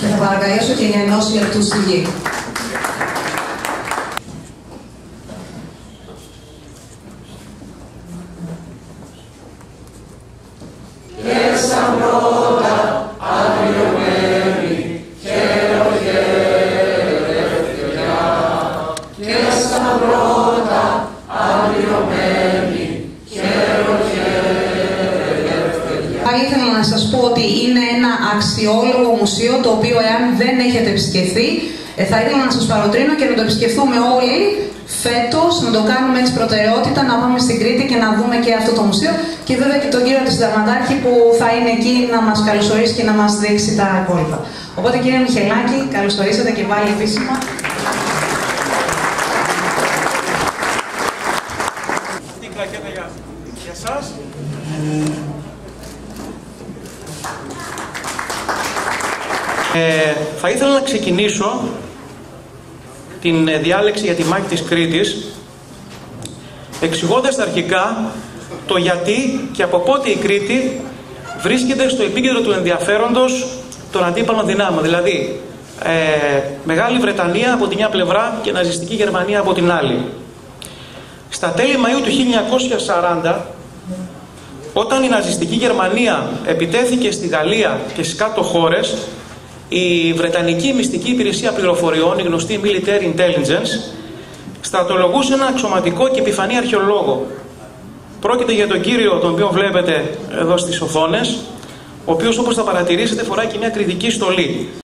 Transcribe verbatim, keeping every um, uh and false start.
Θα παρακαλέσω και για ενός λεπτού στη γη. Και σαν πρώτα αγριωμένη, χεροχερευτικά. Και σαν πρώτα αγριωμένη, χεροχερευτικά. Θα ήθελα να σας πω ότι είναι ένα αξιόλογο μουσείο, το οποίο εάν δεν έχετε επισκεφθεί, θα ήθελα να σας παροτρύνω και να το επισκεφθούμε όλοι φέτος, να το κάνουμε έτσι προτεραιότητα, να πάμε στην Κρήτη και να δούμε και αυτό το μουσείο και βέβαια και τον κύριο του Συνταγματάρχη που θα είναι εκεί να μας καλωσορίσει και να μας δείξει τα υπόλοιπα. Οπότε κύριε Μιχελάκη, καλωσορίσατε και πάλι επίσημα. Αυτή η πλακέτα για, για σας. Ε, θα ήθελα να ξεκινήσω την διάλεξη για τη μάχη της Κρήτης εξηγώντας αρχικά το γιατί και από πότε η Κρήτη βρίσκεται στο επίκεντρο του ενδιαφέροντος των αντίπαλων δυνάμεων. Δηλαδή, ε, Μεγάλη Βρετανία από τη μια πλευρά και ναζιστική Γερμανία από την άλλη. Στα τέλη Μαΐου του χίλια εννιακόσια σαράντα, όταν η ναζιστική Γερμανία επιτέθηκε στη Γαλλία και στις κάτω χώρες, η Βρετανική Μυστική Υπηρεσία Πληροφοριών, η γνωστή Military Intelligence, στρατολογούσε ένα αξιωματικό και επιφανή αρχαιολόγο. Πρόκειται για τον κύριο τον οποίο βλέπετε εδώ στις οθόνες, ο οποίος όπως θα παρατηρήσετε φοράει και μια κρητική στολή.